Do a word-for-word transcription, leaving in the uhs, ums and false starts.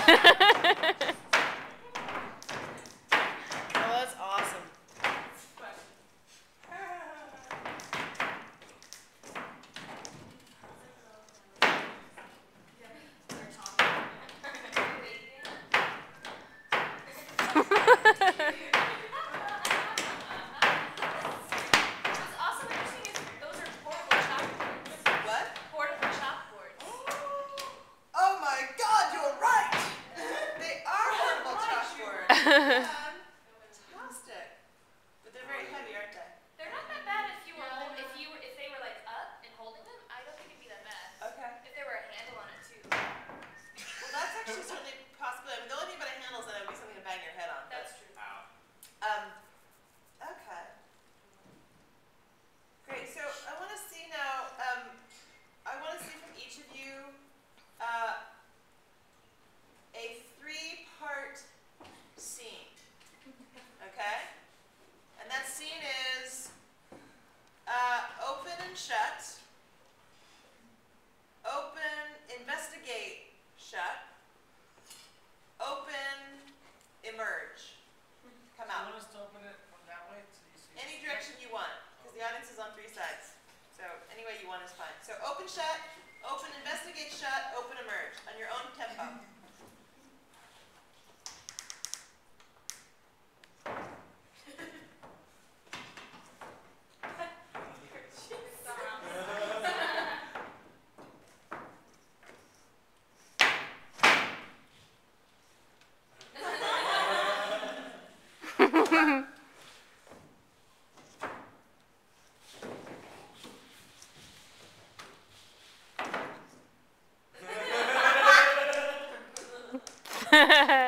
that's awesome. Fantastic. But they're very heavy, aren't they? They're not that bad if you were hold, if you were, if they were like up and holding them. I don't think it'd be that bad. Okay. If there were a handle on it too. Well, that's actually certainly possible. I mean, the only thing about a handle is that it would be something to bang your head on. That's true. Um. Okay. Great. So I want to see now. Um, I want to see from each of you uh, a three-part scene. Okay? And that scene is uh, open and shut, open, investigate, shut, open, emerge. Come out. You want us to open it from that way? So you see Any direction you want, because the audience is on three sides. So any way you want is fine. So open, shut, open, investigate, shut, open, emerge, on your own tempo. Ha ha ha.